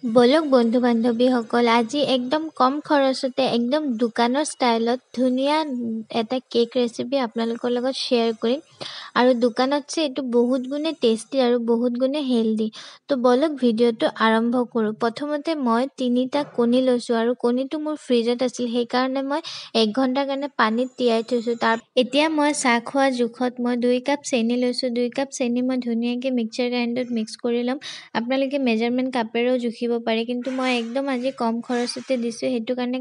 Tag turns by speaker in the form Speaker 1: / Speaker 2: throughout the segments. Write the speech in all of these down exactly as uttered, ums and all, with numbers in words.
Speaker 1: বলক বন্ধু বান্ধৱীসকল আজি একদম কম খৰচতে একদম দোকানৰ ষ্টাইলত ধুনীয়া এটা কেক ৰেচিপি আপোনালোকৰ লগত শ্বেয়াৰ কৰিম আৰু দোকানতছে এইটো বহুত গুণে টেষ্টি আৰু বহুত গুণে হেল্ডি তো বলক ভিডিঅ'টো আৰম্ভ কৰোঁ প্ৰথমতে মই তিনিটা কণী লৈছোঁ আৰু কণীটো মোৰ ফ্ৰিজত আছিল সেইকাৰণে মই এক ঘণ্টাৰ কাৰণে পানীত তিয়াই থৈছোঁ তাৰ এতিয়া মই চাহ খোৱা জোখত মই দুই কাপ চেনি লৈছোঁ দুই কাপ চেনি মই ধুনীয়াকৈ মিক্সাৰ গ্ৰাইণ্ডাৰত মিক্স কৰি ল'ম আপোনালোকে মেজাৰমেণ্ট কাপেৰেও জুখিব পাৰে কিন্তু মই একদম আজি কম খৰচতে দিছোঁ সেইটো কাৰণে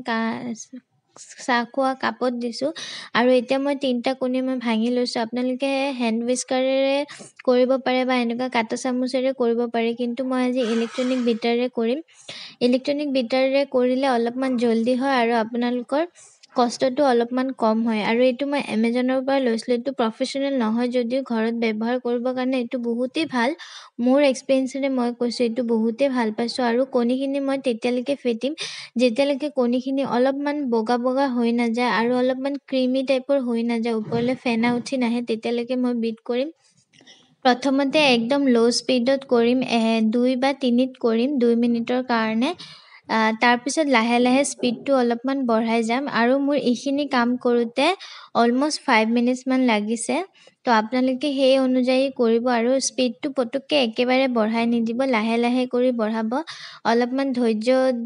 Speaker 1: চাহ খোৱা কাপত দিছোঁ আৰু এতিয়া মই তিনিটা কণী মই ভাঙি লৈছোঁ আপোনালোকে হেণ্ড উইস্কাৰেৰে কৰিব পাৰে বা এনেকুৱা কাটা চামুচেৰে কৰিব পাৰে কিন্তু মই আজি ইলেক্ট্ৰনিক বিটাৰেৰে কৰিম ইলেক্ট্ৰনিক বিটাৰেৰে কৰিলে অলপমান জল্দি হয় আৰু আপোনালোকৰ কষ্টটো অলপমান কম হয় আৰু এইটো মই এমেজনৰ পৰা লৈছিলোঁ এইটো প্ৰফেশ্যনেল নহয় যদিও ঘৰত ব্যৱহাৰ কৰিবৰ কাৰণে এইটো বহুতেই ভাল মোৰ এক্সপিৰিয়েঞ্চেৰে মই কৈছোঁ এইটো বহুতেই ভাল পাইছোঁ আৰু কণীখিনি মই তেতিয়ালৈকে ফেটিম যেতিয়ালৈকে কণীখিনি অলপমান বগা বগা হৈ নাযায় আৰু অলপমান ক্ৰিমি টাইপৰ হৈ নাযায় ওপৰলৈ ফেনা উঠি নাহে তেতিয়ালৈকে মই বিট কৰিম প্ৰথমতে একদম ল' স্পীডত কৰিম দুই বা তিনিত কৰিম দুই মিনিটৰ কাৰণে তাৰপিছত লাহে লাহে স্পীডটো অলপমান বঢ়াই যাম আৰু মোৰ এইখিনি কাম কৰোঁতে অলমষ্ট ফাইভ মিনিটছমান লাগিছে তো আপোনালোকে সেই অনুযায়ী কৰিব আৰু স্পীডটো পটককৈ একেবাৰে বঢ়াই নিদিব লাহে লাহে কৰি বঢ়াব অলপমান ধৈৰ্য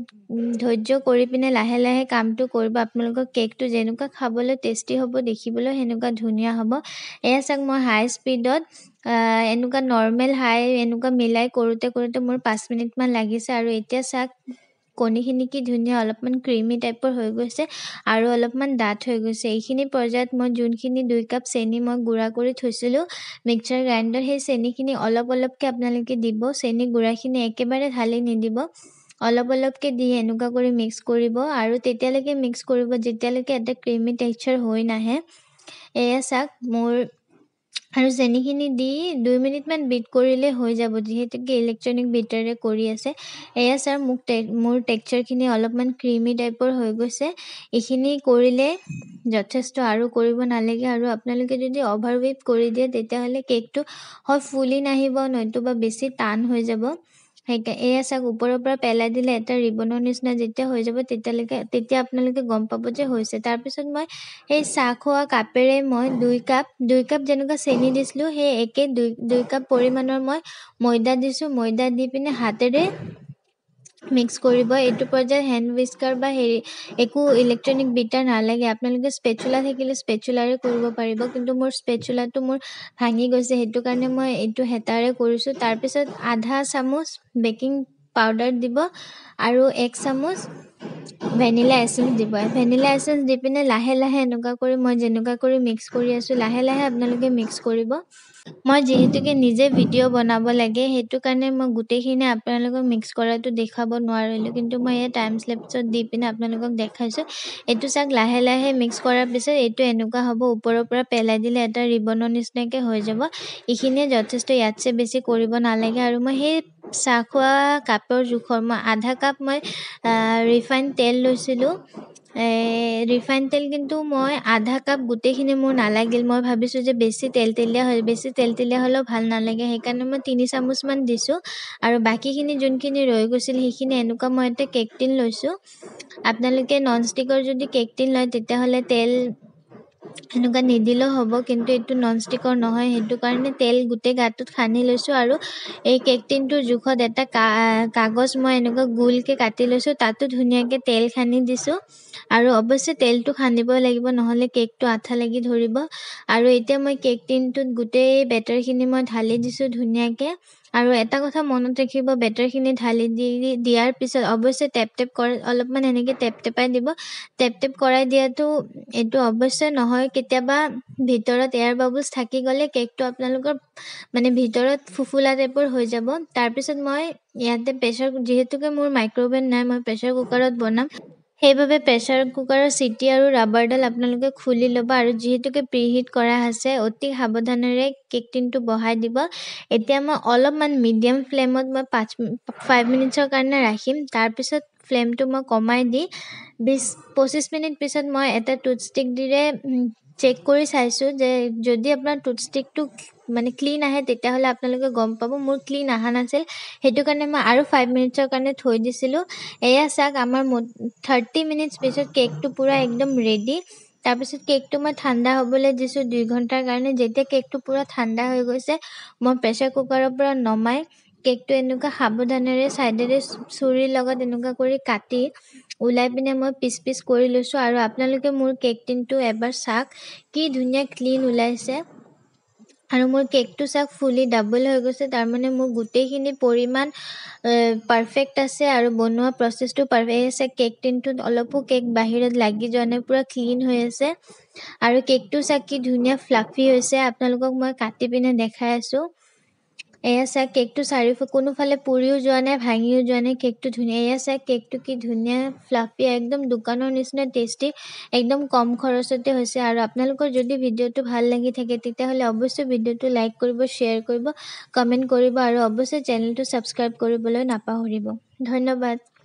Speaker 1: ধৈৰ্য কৰি পিনে লাহে লাহে কামটো কৰিব আপোনালোকৰ কেকটো যেনেকুৱা খাবলৈ টেষ্টি হ'ব দেখিবলৈ সেনেকুৱা ধুনীয়া হ'ব এয়া চাওক মই হাই স্পীডত এনেকুৱা নৰ্মেল হাই এনেকুৱা মিলাই কৰোঁতে কৰোঁতে মোৰ পাঁচ মিনিটমান লাগিছে আৰু এতিয়া চাওক কণীখিনি কি ধুনীয়া অলপমান ক্ৰিমি টাইপৰ হৈ গৈছে আৰু অলপমান ডাঠ হৈ গৈছে এইখিনি পৰ্যায়ত মই যোনখিনি দুই কাপ চেনি মই গুড়া কৰি থৈছিলোঁ মিক্সাৰ গ্ৰাইণ্ডাৰ সেই চেনিখিনি অলপ অলপকৈ আপোনালোকে দিব চেনি গুড়াখিনি একেবাৰে ঢালি নিদিব অলপ অলপকৈ দি এনেকুৱা কৰি মিক্স কৰিব আৰু তেতিয়ালৈকে মিক্স কৰিব যেতিয়ালৈকে এটা ক্ৰিমি টেক্সচাৰ হৈ নাহে এয়া চাওক মোৰ আৰু চেনিখিনি দি দুই মিনিটমান বিট কৰিলে হৈ যাব যিহেতুকে ইলেক্ট্ৰনিক বিটাৰে কৰি আছে এয়া চাওক মোক মোৰ টেক্সচাৰখিনি অলপমান ক্ৰিমি টাইপৰ হৈ গৈছে এইখিনি কৰিলে যথেষ্ট আৰু কৰিব নালাগে আৰু আপোনালোকে যদি অভাৰ হুইপ কৰি দিয়ে তেতিয়াহ'লে কেকটো হয় ফুলি নাহিব নতুবা বেছি টান হৈ যাব সেইকা এয়া চাওক ওপৰৰ পৰা পেলাই দিলে এটা ৰিবনৰ নিচিনা যেতিয়া হৈ যাব তেতিয়ালৈকে তেতিয়া আপোনালোকে গম পাব যে হৈছে তাৰপিছত মই সেই চাহ খোৱা কাপেৰে মই দুই কাপ দুই কাপ যেনেকুৱা চেনি দিছিলোঁ সেই একে দুই দুই কাপ পৰিমাণৰ মই ময়দা দিছোঁ ময়দা দি পিনে হাতেৰে মিক্স কৰিব এইটো পৰ্যায়ত হেণ্ড উইস্কাৰ বা হেৰি একো ইলেক্ট্ৰনিক বিটাৰ নালাগে আপোনালোকে স্পেচুলা থাকিলে স্পেচুলাৰে কৰিব পাৰিব কিন্তু মোৰ স্পেচুলাটো মোৰ ভাঙি গৈছে সেইটো কাৰণে মই এইটো হেতাৰে কৰিছোঁ তাৰপিছত আধা চামুচ বেকিং পাউডাৰ দিব আৰু এক চামুচ ভেনিলা এচেঞ্চ দিব ভেনিলা এচেঞ্চ দি পিনে লাহে লাহে এনেকুৱা কৰি মই যেনেকুৱা কৰি মিক্স কৰি আছোঁ লাহে লাহে আপোনালোকে মিক্স কৰিব মই যিহেতুকে নিজে ভিডিঅ' বনাব লাগে সেইটো কাৰণে মই গোটেইখিনি আপোনালোকক মিক্স কৰাটো দেখাব নোৱাৰিলোঁ কিন্তু মই এই টাইম লেপছত দি পিনে আপোনালোকক দেখাইছোঁ এইটো চাওক লাহে লাহে মিক্স কৰাৰ পিছত এইটো এনেকুৱা হ'ব ওপৰৰ পৰা পেলাই দিলে এটা ৰিবনৰ নিচিনাকৈ হৈ যাব এইখিনিয়ে যথেষ্ট ইয়াতছে বেছি কৰিব নালাগে আৰু মই সেই চাহ খোৱা কাপৰ জোখৰ মই আধা কাপ মই ৰিফাইন তেল লৈছিলোঁ ৰিফাইন তেল কিন্তু মই আধা কাপ গোটেইখিনি মোৰ নালাগিল মই ভাবিছোঁ যে বেছি তেল তেলীয়া হয় বেছি তেল তেলীয়া হ'লেও ভাল নালাগে সেইকাৰণে মই তিনি চামুচমান দিছোঁ আৰু বাকীখিনি যোনখিনি ৰৈ গৈছিল সেইখিনি এনেকুৱা মই এটা কেক টিন লৈছোঁ আপোনালোকে নন ষ্টিকৰ যদি কেক টিন লয় তেতিয়াহ'লে তেল এনেকুৱা নিদিলেও হ'ব কিন্তু এইটো নন ষ্টিকৰ নহয় সেইটো কাৰণে তেল গোটেই গাটোত সানি লৈছোঁ আৰু এই কেক টিনটোৰ জোখত এটা কাগজ মই এনেকুৱা গোলকৈ কাটি লৈছোঁ তাতো ধুনীয়াকৈ তেল সানি দিছোঁ আৰু অৱশ্যে তেলটো সানিব লাগিব নহ'লে কেকটো আঠা লাগি ধৰিব আৰু এতিয়া মই কেক টিনটোত গোটেই বেটাৰখিনি মই ঢালি দিছোঁ ধুনীয়াকৈ আৰু এটা কথা মনত ৰাখিব বেটাৰখিনি ঢালি দি দিয়াৰ পিছত অৱশ্যে টেপ টেপ কৰে অলপমান এনেকৈ টেপ টেপাই দিব টেপ টেপ কৰাই দিয়াটো এইটো অৱশ্যে নহয় কেতিয়াবা ভিতৰত এয়াৰ বাবলছ থাকি গ'লে কেকটো আপোনালোকৰ মানে ভিতৰত ফুফুলা টাইপৰ হৈ যাব তাৰপিছত মই ইয়াতে প্ৰেছাৰ যিহেতুকে মোৰ মাইক্ৰ'ৱেভ নাই মই প্ৰেছাৰ কুকাৰত বনাম সেইবাবে প্ৰেছাৰ কুকাৰৰ চিটি আৰু ৰাবাৰডাল আপোনালোকে খুলি ল'ব আৰু যিহেতুকে প্ৰিহিট কৰা আছে অতি সাৱধানেৰে কেক টিনটো বহাই দিব এতিয়া মই অলপমান মিডিয়াম ফ্লেমত মই পাঁচ ফাইভ মিনিটছৰ কাৰণে ৰাখিম তাৰপিছত ফ্লেমটো মই কমাই দি বিছ পঁচিছ মিনিট পিছত মই এটা টুথষ্টিক দিৰে চেক কৰি চাইছোঁ যে যদি আপোনাৰ টুথষ্টিকটো মানে ক্লিন আহে তেতিয়াহ'লে আপোনালোকে গম পাব। মোৰ ক্লিন অহা নাছিল, সেইটো কাৰণে মই আৰু ফাইভ মিনিটছৰ কাৰণে থৈ দিছিলোঁ। এয়া চাওক, আমাৰ থাৰ্টি মিনিটছ পিছত কেকটো পূৰা একদম ৰেডি। তাৰপিছত কেকটো মই ঠাণ্ডা হ'বলৈ দিছোঁ দুই ঘণ্টাৰ কাৰণে। যেতিয়া কেকটো পূৰা ঠাণ্ডা হৈ গৈছে, মই প্ৰেছাৰ কুকাৰৰ পৰা নমাই কেকটো এনেকুৱা সাৱধানেৰে ছাইডেৰে চুৰিৰ লগত এনেকুৱা কৰি কাটি ওলাই পিনে মই পিচ পিচ কৰি লৈছোঁ। আৰু আপোনালোকে মোৰ কেক টিনটো এবাৰ চাওক, কি ধুনীয়া ক্লিন ওলাইছে। আৰু মোৰ কেকটো চাওক ফুলি ডাবল হৈ গৈছে, তাৰমানে মোৰ গোটেইখিনি পৰিমাণ পাৰফেক্ট আছে আৰু বনোৱা প্ৰচেছটো পাৰফেক্ট আছে। কেক টিনটোত অলপো কেক বাহিৰত লাগি যোৱা নাই, পূৰা ক্লিন হৈ আছে। আৰু কেকটো চাওক কি ধুনীয়া ফ্লাফি হৈছে। আপোনালোকক মই কাটি পিনে দেখাই আছোঁ। এয়া চাওক, কেকটো চাৰিওফালে কোনোফালে পুৰিও যোৱা নাই, ভাঙিও যোৱা নাই। কেকটো ধুনীয়া। এয়া চাওক কেকটো কি ধুনীয়া ফ্লাফি, একদম দোকানৰ নিচিনা টেষ্টি, একদম কম খৰচতে হৈছে। আৰু আপোনালোকৰ যদি ভিডিঅ'টো ভাল লাগি থাকে তেতিয়াহ'লে অৱশ্যই ভিডিঅ'টো লাইক কৰিব, শ্বেয়াৰ কৰিব, কমেণ্ট কৰিব আৰু অৱশ্যই চেনেলটো ছাবস্ক্ৰাইব কৰিবলৈ নাপাহৰিব। ধন্যবাদ।